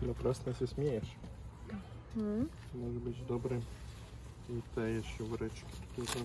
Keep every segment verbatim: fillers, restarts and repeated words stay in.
Напрасно się śmiejesz. Hmm? Może być dobry i dajesz się woreczki tutaj.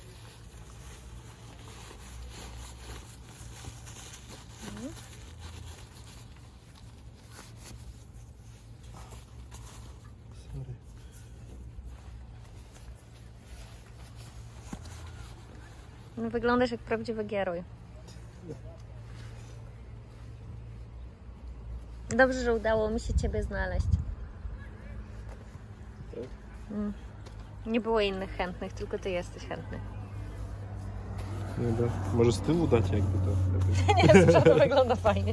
Hmm? Sorry. No, wyglądasz jak prawdziwy gieroj. Dobrze, że udało mi się ciebie znaleźć. Tak? Mm. Nie było innych chętnych, tylko ty jesteś chętny. Nie da. Może z tyłu dać jakby to. Nie, z przodu wygląda fajnie.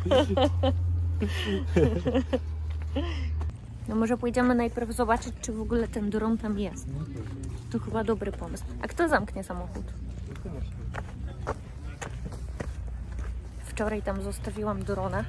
No może pójdziemy najpierw zobaczyć, czy w ogóle ten dron tam jest. To chyba dobry pomysł. A kto zamknie samochód? Wczoraj tam zostawiłam drona.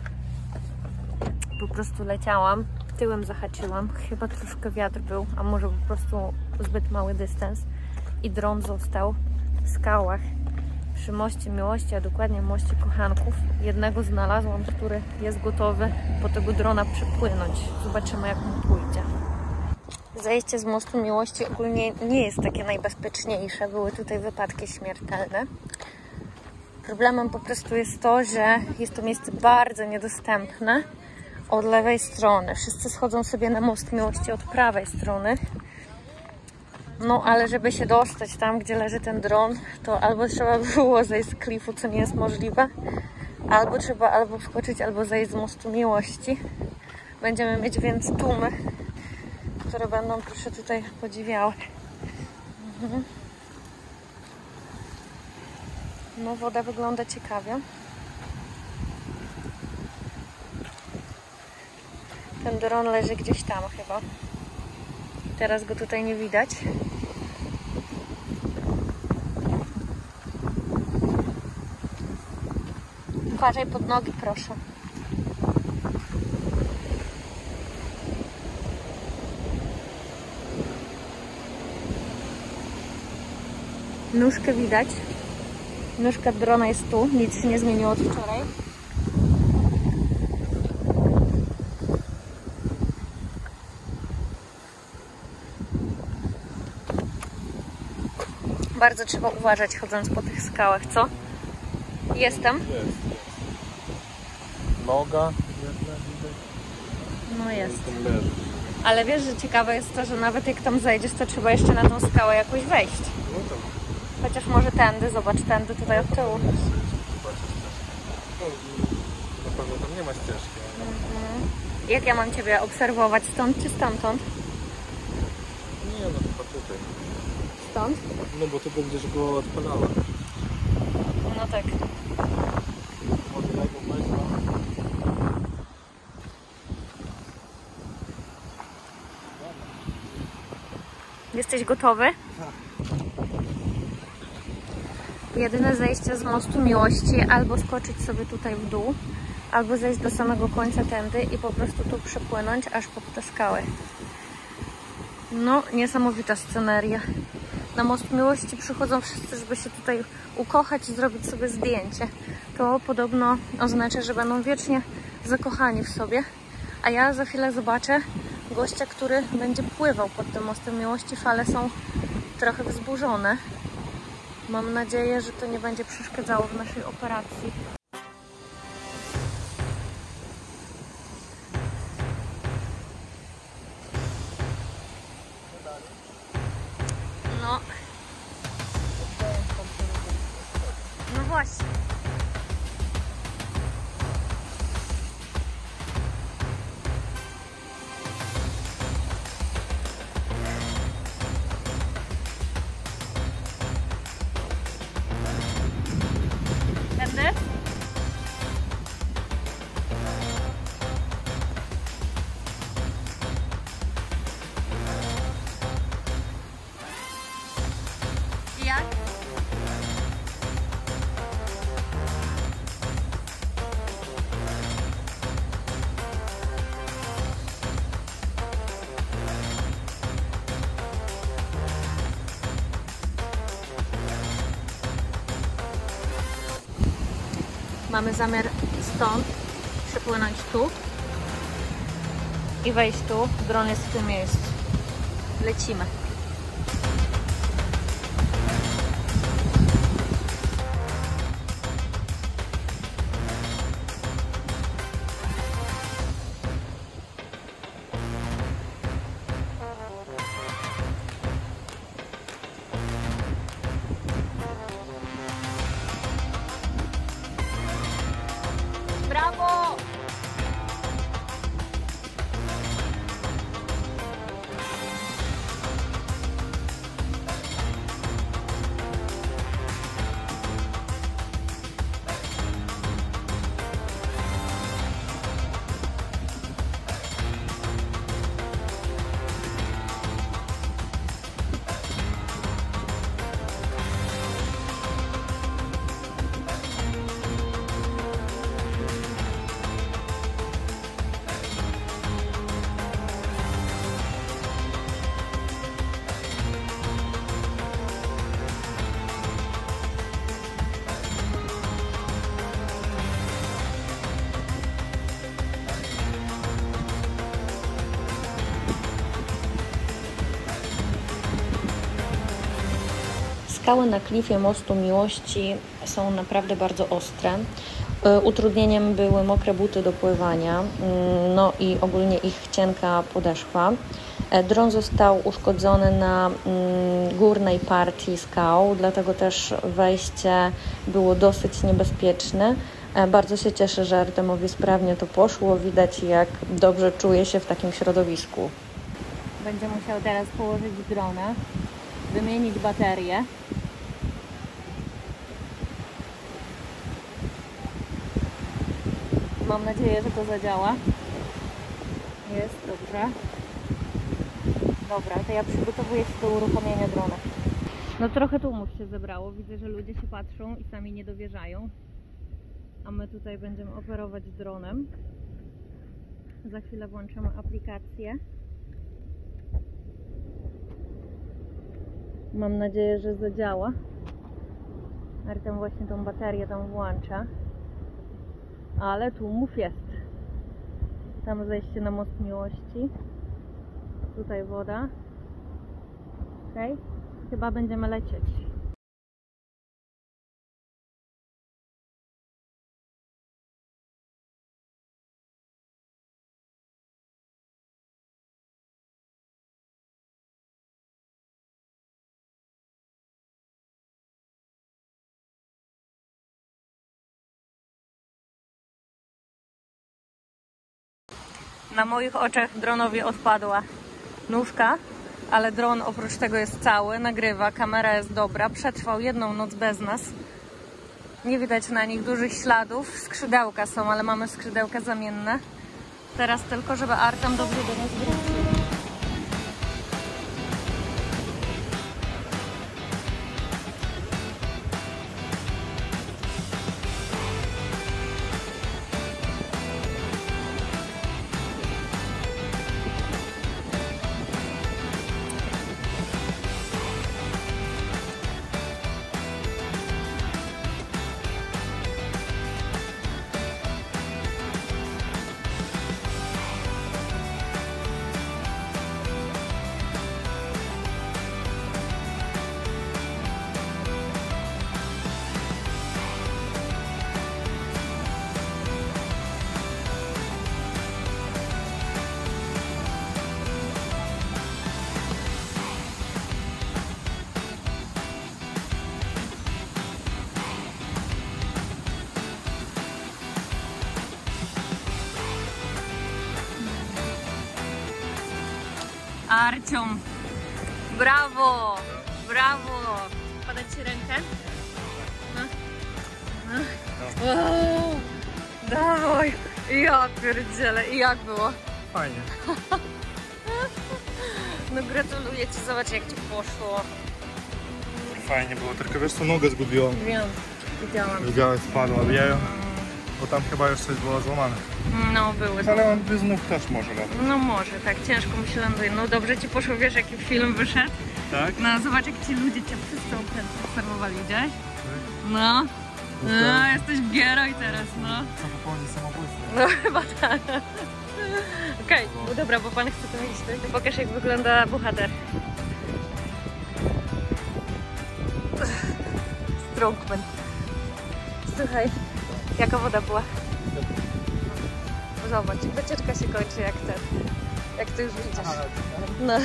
Po prostu leciałam, tyłem zahaczyłam. Chyba troszkę wiatr był, a może po prostu zbyt mały dystans. I dron został w skałach przy moście Miłości, a dokładnie moście Kochanków. Jednego znalazłam, który jest gotowy po tego drona przepłynąć. Zobaczymy, jak mu pójdzie. Zejście z mostu Miłości ogólnie nie jest takie najbezpieczniejsze. Były tutaj wypadki śmiertelne. Problemem po prostu jest to, że jest to miejsce bardzo niedostępne od lewej strony. Wszyscy schodzą sobie na most Miłości od prawej strony. No ale żeby się dostać tam, gdzie leży ten dron, to albo trzeba było zejść z klifu, co nie jest możliwe, albo trzeba albo wskoczyć, albo zejść z mostu Miłości. Będziemy mieć więc tłumy, które będą, proszę, tutaj podziwiały. Mhm. No, woda wygląda ciekawie. Ten dron leży gdzieś tam chyba. Teraz go tutaj nie widać. Uważaj pod nogi, proszę. Nóżkę widać. Nóżka drona jest tu. Nic się nie zmieniło od wczoraj. Bardzo trzeba uważać, chodząc po tych skałach, co? Jestem? Jest, jest. Noga jedna widać. No jest. Tam leży. Ale wiesz, że ciekawe jest to, że nawet jak tam zejdziesz, to trzeba jeszcze na tą skałę jakoś wejść. No tam. Chociaż może tędy, zobacz, tędy tutaj od tyłu. No, na pewno tam nie ma ścieżki. Ale... Mhm. Jak ja mam ciebie obserwować? Stąd czy stamtąd? Nie, no chyba tutaj. Stąd? No bo ty będziesz go odpalała. No tak. Jesteś gotowy? Jedyne zejście z mostu Miłości, albo skoczyć sobie tutaj w dół, albo zejść do samego końca tędy i po prostu tu przepłynąć aż pod te skały. No, niesamowita sceneria. Na most Miłości przychodzą wszyscy, żeby się tutaj ukochać i zrobić sobie zdjęcie. To podobno oznacza, że będą wiecznie zakochani w sobie. A ja za chwilę zobaczę gościa, który będzie pływał pod tym mostem Miłości. Fale są trochę wzburzone. Mam nadzieję, że to nie będzie przeszkadzało w naszej operacji. No. No właśnie. Tędy? Jak? Mamy zamiar stąd przepłynąć tu i wejść tu. Dron jest w tym miejscu. Lecimy. Brawo! Skały na klifie Mostu Miłości są naprawdę bardzo ostre. Utrudnieniem były mokre buty do pływania, no i ogólnie ich cienka podeszwa. Dron został uszkodzony na górnej partii skał, dlatego też wejście było dosyć niebezpieczne. Bardzo się cieszę, że Artemowi sprawnie to poszło. Widać, jak dobrze czuje się w takim środowisku. Będzie musiał teraz położyć drona, wymienić baterię. Mam nadzieję, że to zadziała. Jest, dobrze. Dobra, to ja przygotowuję się do uruchomienia drona. No trochę tłumów się zebrało. Widzę, że ludzie się patrzą i sami nie dowierzają. A my tutaj będziemy operować dronem. Za chwilę włączymy aplikację. Mam nadzieję, że zadziała. Artem właśnie tą baterię tam włącza. Ale tłumów jest. Tam zejście na Most Miłości. Tutaj woda. Okej. Chyba będziemy lecieć. Na moich oczach dronowi odpadła nóżka, ale dron oprócz tego jest cały, nagrywa, kamera jest dobra, przetrwał jedną noc bez nas. Nie widać na nich dużych śladów, skrzydełka są, ale mamy skrzydełka zamienne. Teraz tylko, żeby Artem dobrze do nas wrócił. Arciom, brawo, brawo. Podać ci rękę? No. No. Wow. Dawaj, ja pierdzielę. I jak było? Fajnie. No gratuluję ci, zobacz jak ci poszło. Fajnie było, tylko wiesz co, nogę zgubiłam. Wiem, widziałam. Widziałeś, spadła, wieją. Bo tam chyba już coś było złamane. No, były. Ale on bez nóg też może latać. No może, tak, ciężko mi się ląduje. No dobrze ci poszło, wiesz jaki film wyszedł? Tak? No zobacz jak ci ludzie cię wszyscy obserwowali, widziałeś? No. No, jesteś gieroj teraz, no. Co popełni samobójstwo? No chyba tak. Okej, okay. No dobra, bo pan chce tam iść, tak? Pokaż, jak wygląda bohater. Strongman. Słuchaj, jaka woda była? Zobacz, wycieczka się kończy jak ten. Jak ty już widzisz. No.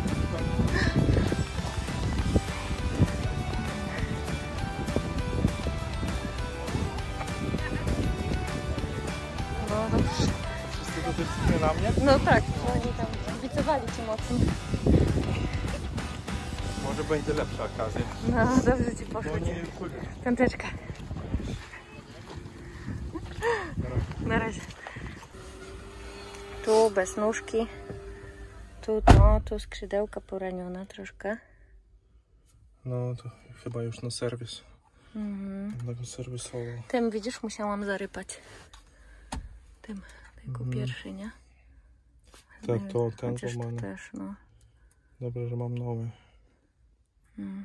No dobrze. Wszyscy to też na mnie? No tak, bo oni tam kibicowali ci mocno. Może będzie lepsza okazja. No dobrze ci poszło. Piąteczka. Na razie. Tu bez nóżki. Tu to, tu skrzydełka poraniona troszkę. No to chyba już na serwis. Mhm. Będę serwisował. Tym widzisz, musiałam zarypać. Tym, tylko Mhm. pierwszy, nie? Tak, to ten Chociaż to złamany. też, no. Dobrze, że mam nowy. Mm.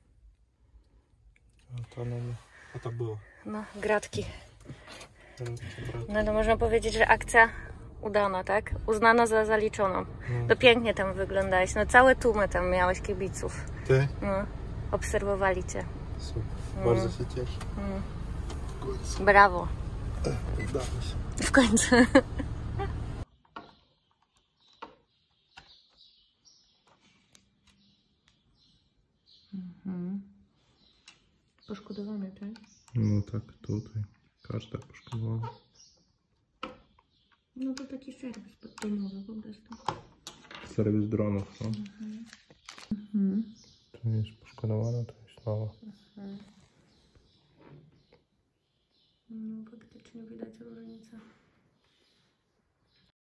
A to nowy. A to było. No, gratki. Teraz No to można powiedzieć, że akcja udana, tak? Uznana za zaliczoną. No. To pięknie tam wyglądałeś. No całe tłumy tam miałeś kibiców. Ty? No, obserwowali cię. Super. Mm. Bardzo się cieszę. Mm. W końcu. Brawo. Udało się. W końcu. Mhm. Poszkodowany, tak? No tak, tutaj. Każda poszkodowana. No to taki serwis poddomowy po prostu. Serwis dronów, no. Mhm. Mhm. Tu jest poszkodowana, to jest nowa. Mhm. No faktycznie widać różnicę.